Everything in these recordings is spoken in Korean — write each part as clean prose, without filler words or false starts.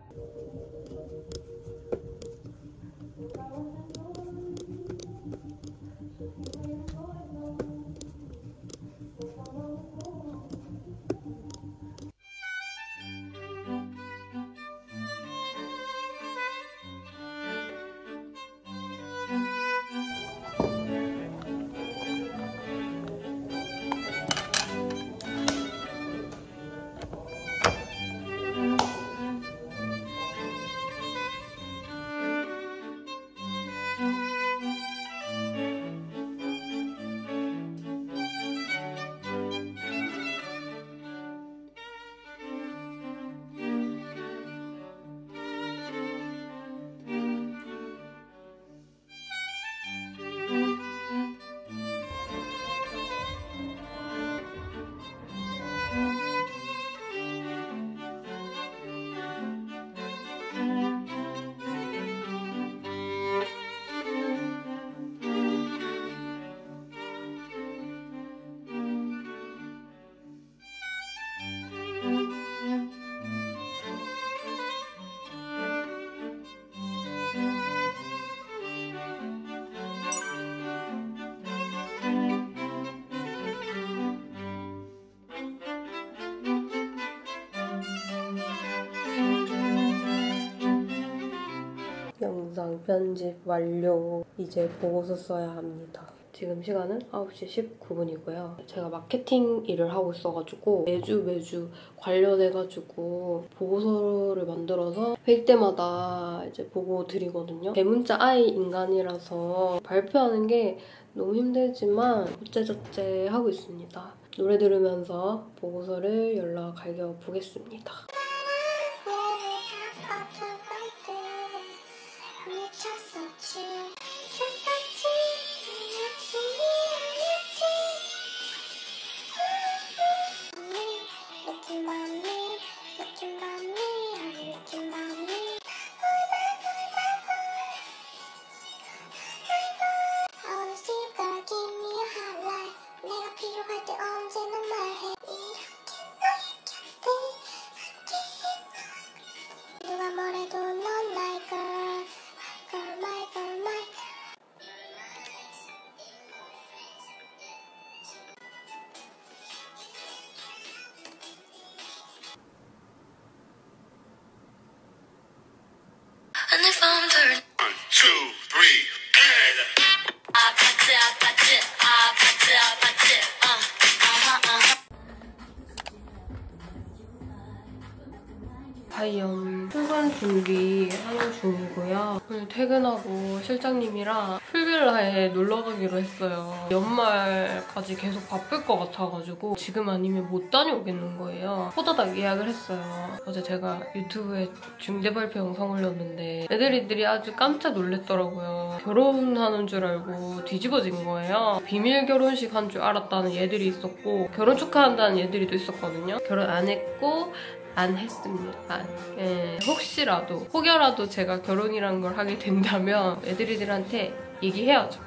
영상 편집 완료. 이제 보고서 써야 합니다. 지금 시간은 9시 19분이고요. 제가 마케팅 일을 하고 있어가지고 매주 관련해가지고 보고서를 만들어서 회의 때마다 이제 보고 드리거든요. 대문자 I 인간이라서 발표하는 게 너무 힘들지만 어째저째 하고 있습니다. 노래 들으면서 보고서를 연락하려 보겠습니다. 다이엄 출근 준비하는 중이고요. 오늘 퇴근하고 실장님이랑 풀빌라에 놀러 가기로 했어요. 연말까지 계속 바쁠 것 같아가지고 지금 아니면 못 다녀오겠는 거예요. 호다닥 예약을 했어요. 어제 제가 유튜브에 중대 발표 영상 올렸는데 애들이 아주 깜짝 놀랐더라고요. 결혼하는 줄 알고 뒤집어진 거예요. 비밀 결혼식 한 줄 알았다는 얘들이 있었고 결혼 축하한다는 얘들이 또 있었거든요. 결혼 안 했고 안 했습니다. 혹여라도 제가 결혼이란 걸 하게 된다면 애들이들한테 얘기해야죠.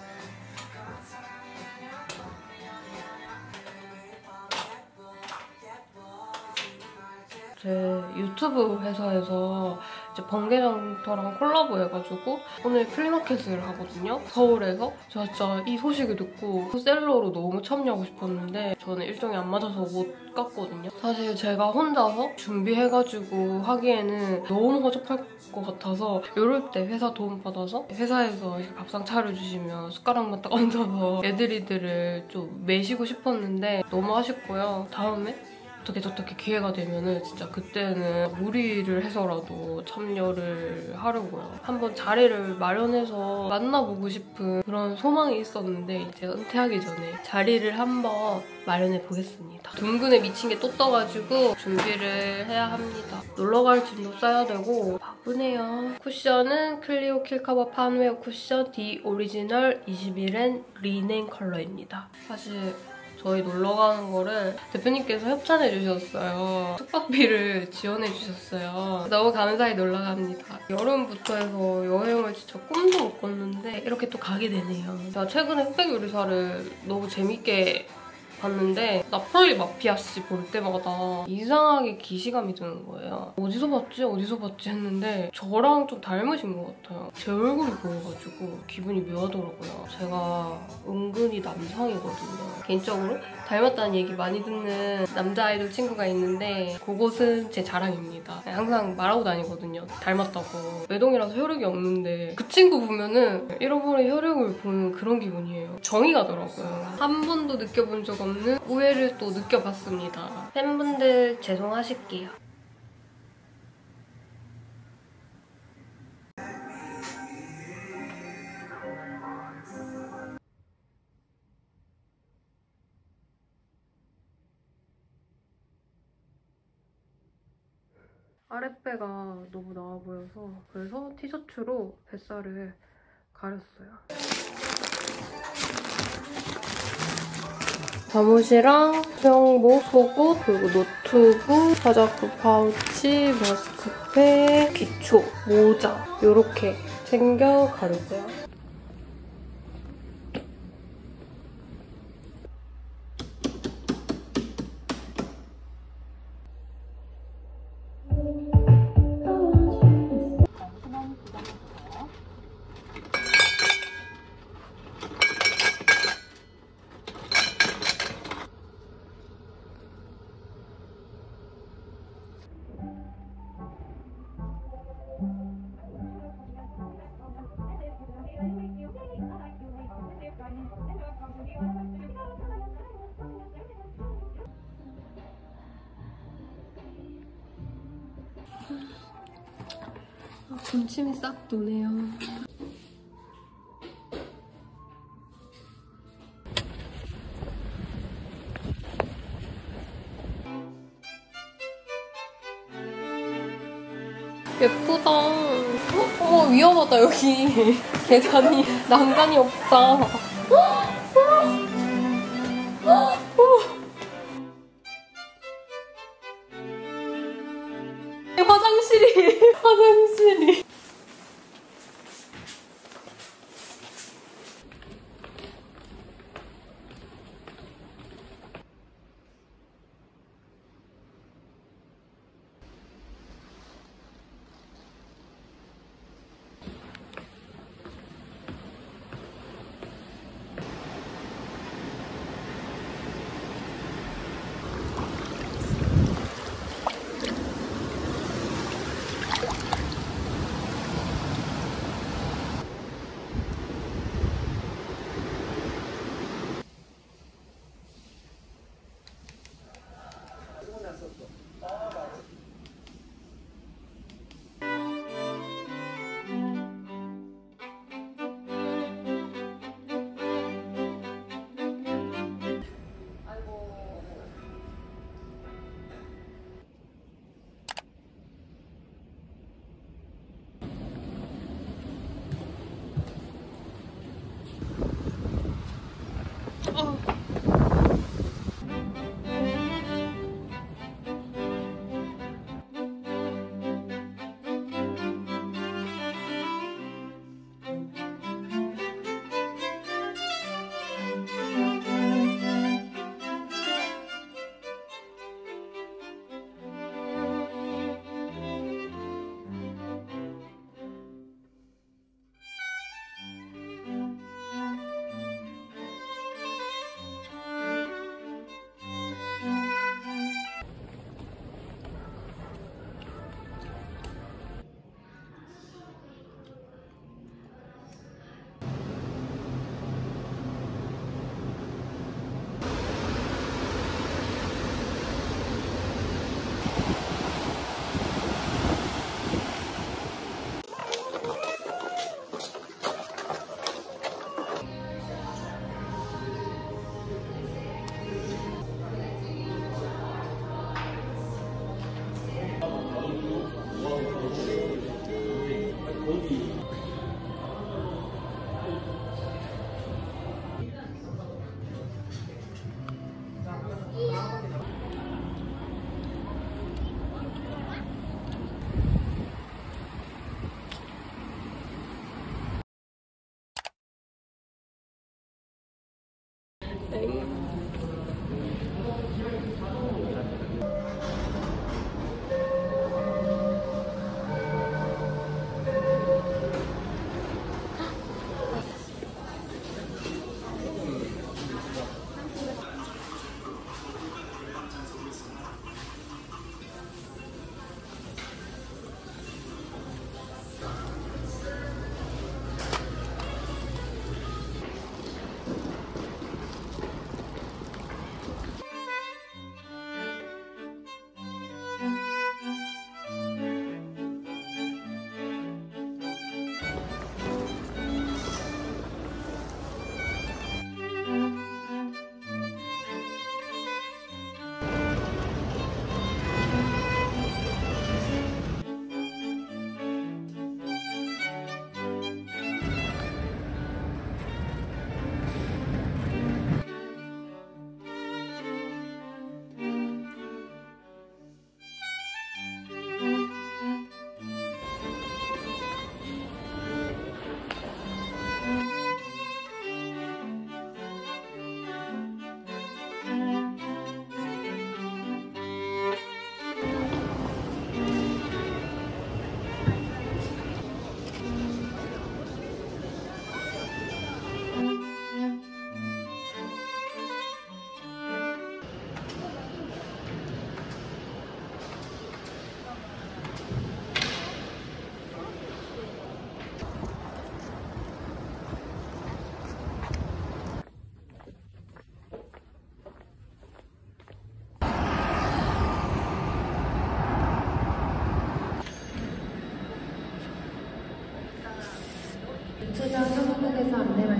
제 유튜브 회사에서 이제 번개장터랑 콜라보 해가지고 오늘 플리마켓을 하거든요. 서울에서. 제가 진짜 이 소식을 듣고 셀러로 너무 참여하고 싶었는데 저는 일정이 안 맞아서 못 갔거든요. 사실 제가 혼자서 준비해가지고 하기에는 너무 허접할 것 같아서 이럴 때 회사 도움받아서 회사에서 밥상 차려주시면 숟가락만 딱 얹어서 애들이들을 좀 매시고 싶었는데 너무 아쉽고요. 다음에 어떻게 기회가 되면은 진짜 그때는 무리를 해서라도 참여를 하려고요. 한번 자리를 마련해서 만나보고 싶은 그런 소망이 있었는데 제가 은퇴하기 전에 자리를 한번 마련해 보겠습니다. 둥근에 미친 게 또 떠가지고 준비를 해야 합니다. 놀러갈 짐도 싸야 되고 바쁘네요. 쿠션은 클리오 킬커버 판웨어 쿠션 디 오리지널 21N 리넨 컬러입니다. 사실 저희 놀러 가는 거를 대표님께서 협찬해 주셨어요. 숙박비를 지원해 주셨어요. 너무 감사히 놀러 갑니다. 여름부터 해서 여행을 진짜 꿈도 못 꿨는데 이렇게 또 가게 되네요. 제가 최근에 흑백 요리사를 너무 재밌게 봤는데 나폴리 마피아 씨 볼 때마다 이상하게 기시감이 드는 거예요. 어디서 봤지? 어디서 봤지? 했는데 저랑 좀 닮으신 것 같아요. 제 얼굴이 보여가지고 기분이 묘하더라고요. 제가 은근히 남성이거든요. 개인적으로 닮았다는 얘기 많이 듣는 남자 아이돌 친구가 있는데 그곳은 제 자랑입니다. 항상 말하고 다니거든요. 닮았다고. 외동이라서 혈육이 없는데 그 친구 보면은 잃어버린 혈육을 보는 그런 기분이에요. 정이 가더라고요. 한 번도 느껴본 적 없는 오해를 또 느껴봤습니다. 팬분들 죄송하실게요. 아랫배가 너무 나와 보여서 그래서 티셔츠로 뱃살을 가렸어요. 잠옷이랑 수영복, 속옷, 그리고 노트북, 화장품 파우치, 마스크팩, 기초, 모자 이렇게 챙겨 가려고요. 군침이 싹 도네요. 예쁘다. 어머 위험하다 여기. 계단이 난간이 없다. 화장실이.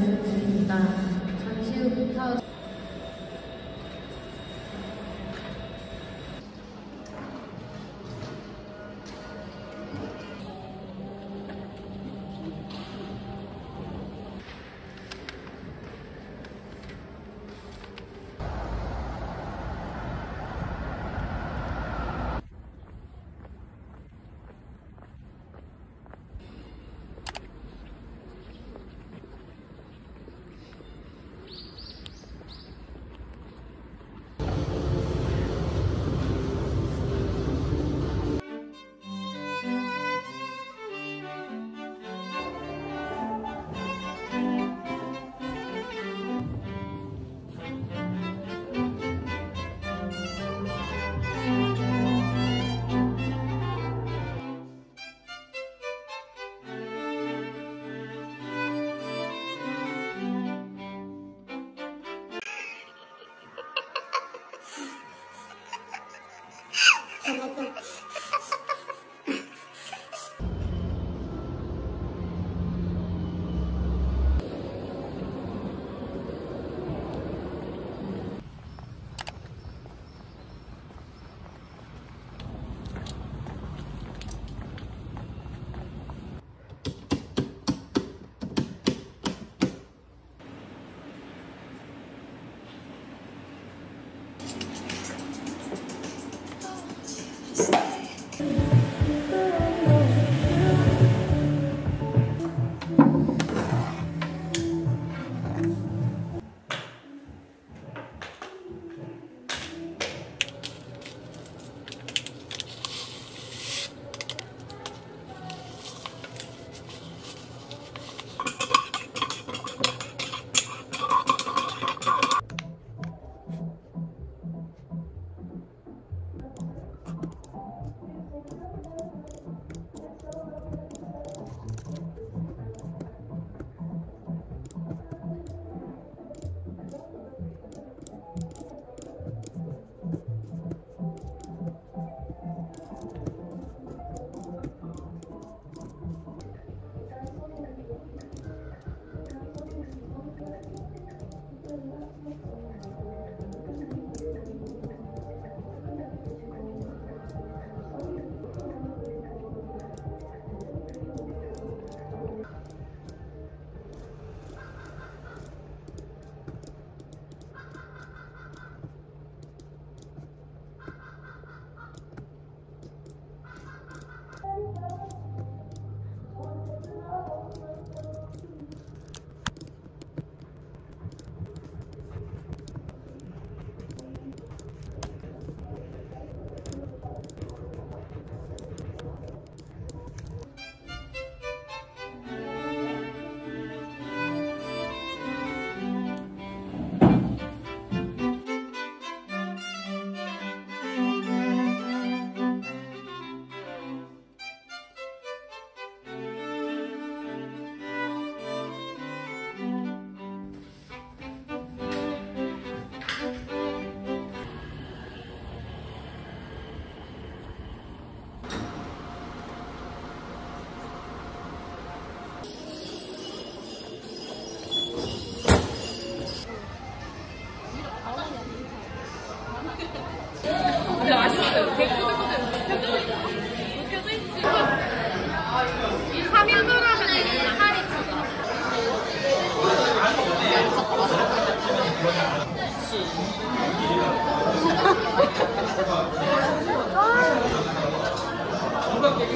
있습니다. 잠시 후부터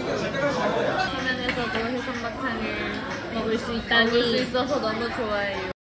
서면에서도 해산마탕을 먹을 수 있다니 먹을 수 있어서 너무 좋아해요.